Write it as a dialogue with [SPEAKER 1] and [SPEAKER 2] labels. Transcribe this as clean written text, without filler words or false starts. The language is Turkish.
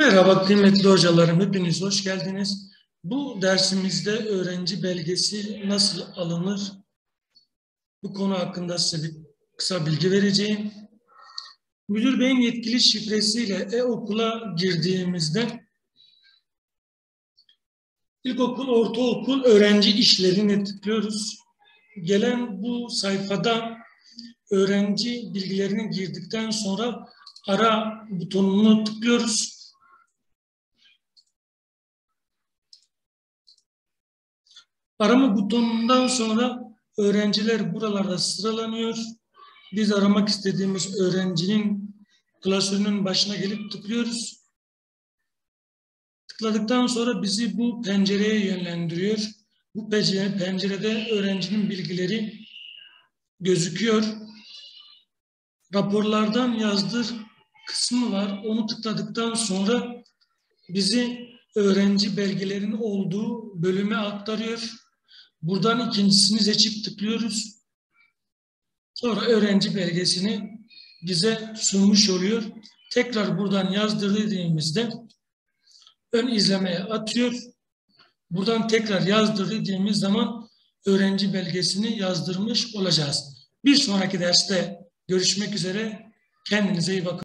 [SPEAKER 1] Merhaba kıymetli hocalarım, hepiniz hoş geldiniz. Bu dersimizde öğrenci belgesi nasıl alınır? Bu konu hakkında size bir kısa bilgi vereceğim. Müdür beyin yetkili şifresiyle e-okula girdiğimizde ilkokul, ortaokul öğrenci işlerini tıklıyoruz. Gelen bu sayfada öğrenci bilgilerini girdikten sonra ara butonunu tıklıyoruz. Arama butonundan sonra öğrenciler buralarda sıralanıyor. Biz aramak istediğimiz öğrencinin klasörünün başına gelip tıklıyoruz. Tıkladıktan sonra bizi bu pencereye yönlendiriyor. Bu pencerede öğrencinin bilgileri gözüküyor. Raporlardan yazdır kısmı var. Onu tıkladıktan sonra bizi öğrenci belgelerinin olduğu bölüme aktarıyor. Buradan ikincisini seçip tıklıyoruz. Sonra öğrenci belgesini bize sunmuş oluyor. Tekrar buradan yazdır dediğimizde ön izlemeye atıyor. Buradan tekrar yazdır dediğimiz zaman öğrenci belgesini yazdırmış olacağız. Bir sonraki derste görüşmek üzere. Kendinize iyi bakın.